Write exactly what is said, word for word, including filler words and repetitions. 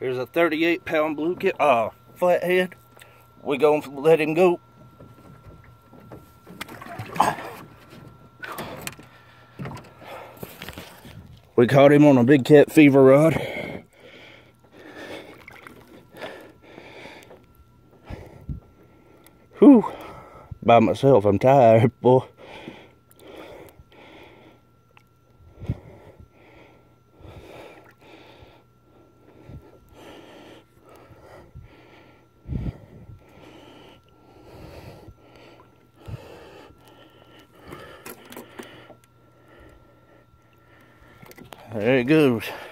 Here's a thirty-eight pound blue cat, uh, flathead. We gonna let him go. We caught him on a big cat fever rod. Whew. By myself, I'm tired, boy. There it goes.